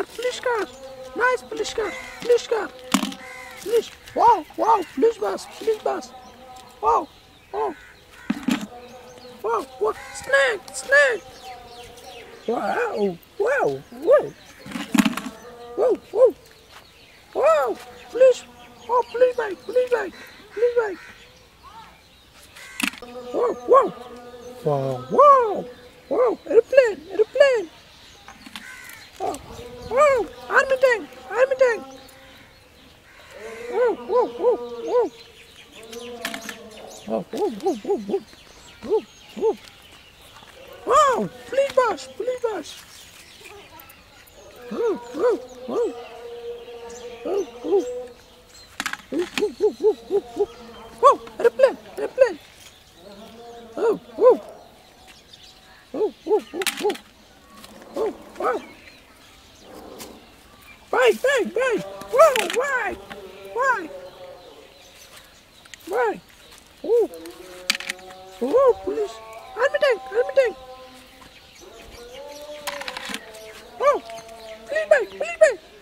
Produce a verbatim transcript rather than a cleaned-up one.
police car. Nice police car, police car. Police, wow, wow, police bus, police bus. Wow, wow. Wow, what? Snake, snake. Wow, wow, wow. Whoa, whoa. Wow, police. Oh, police bike, police bike, police bike. Whoa, whoa. Wow, wow. Wow, airplane, airplane. Oh, wow, army tank, army tank. Whoa, whoa, whoa, whoa. Oh, whoa, whoa, whoa, whoa. Whoa, whoa. Wow, police bus, police bus. Whoa, whoa, whoa. Whoa, whoa. Whoa, whoa, whoa, whoa, whoa, whoa. Whoa, airplane, airplane. Oh, whoa. Whoa, whoa, whoa, whoa. Oh, wow. Bike, bike, bike. Whoa, why? Why? Why? Oh. Oh, police. Army tank, army tank. Oh, police bike, police bike.